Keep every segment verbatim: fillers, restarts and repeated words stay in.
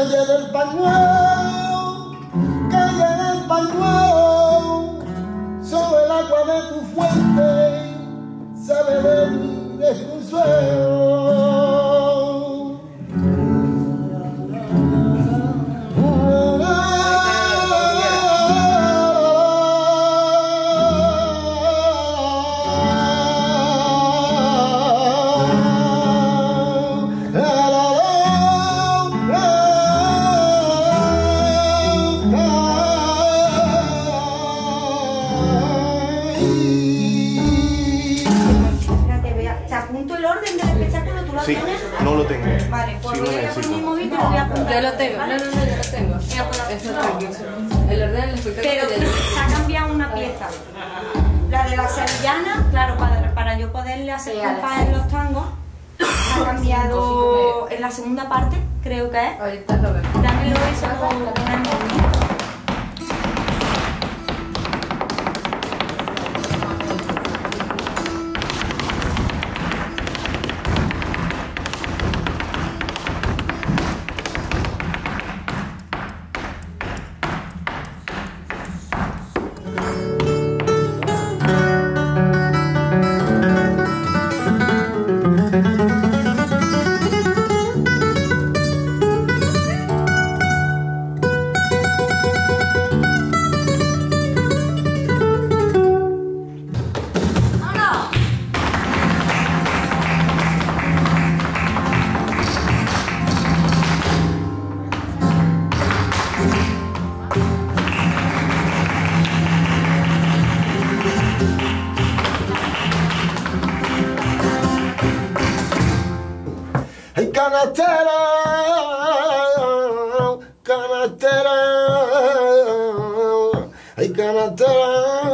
calle del pañuelo, calle del pañuelo, sobre el agua de tu fuente sabe de mi desconsuelo. Sí, no lo tengo. Vale, pues sí, voy lo a ir por necesito. mi móvil y lo voy a apuntar. Yo lo tengo, no, no, no, yo lo tengo. Eso está aquí. El orden del espectáculo. Pero se ha cambiado una pieza. La de la sevillana, claro, para, para yo poderle hacer compás en los tangos, ha cambiado en la segunda parte, creo que es. Ahorita lo vemos. Dámelo eso con el móvil. Ay, canastera, canastera, ay, canastera,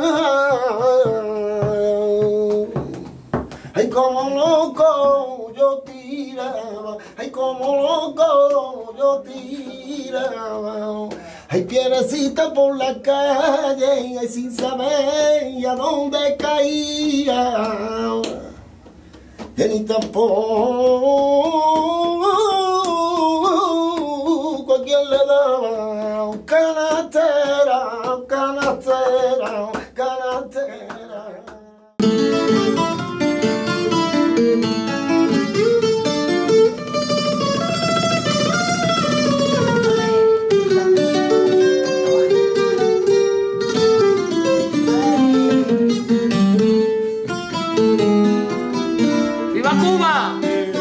ay, como loco yo tiraba, ay, como loco yo tiraba, ay, piedrecita por la calle, ay, sin saber a dónde caía. Que ni tampoco a quien le daba canastera, canastera, canastera. ¡Viva Cuba!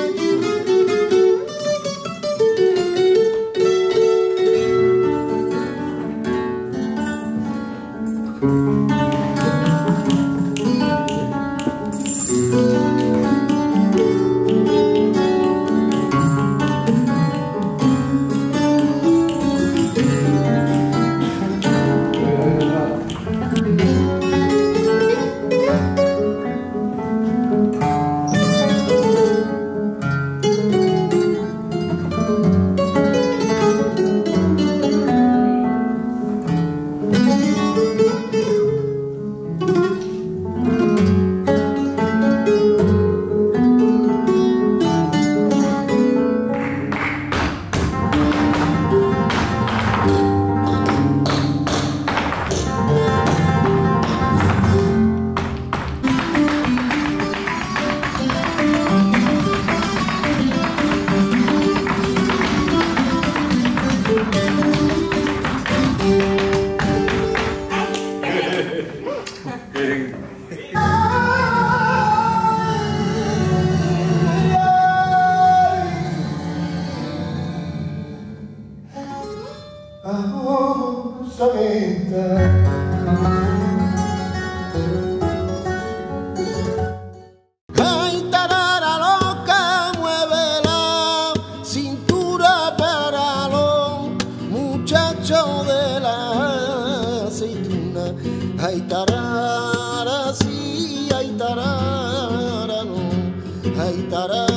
Ay, tarara loca, mueve la cintura para los muchachos de la aceituna. Ay, tarara, sí, ay, tarara, no, ay, tarara.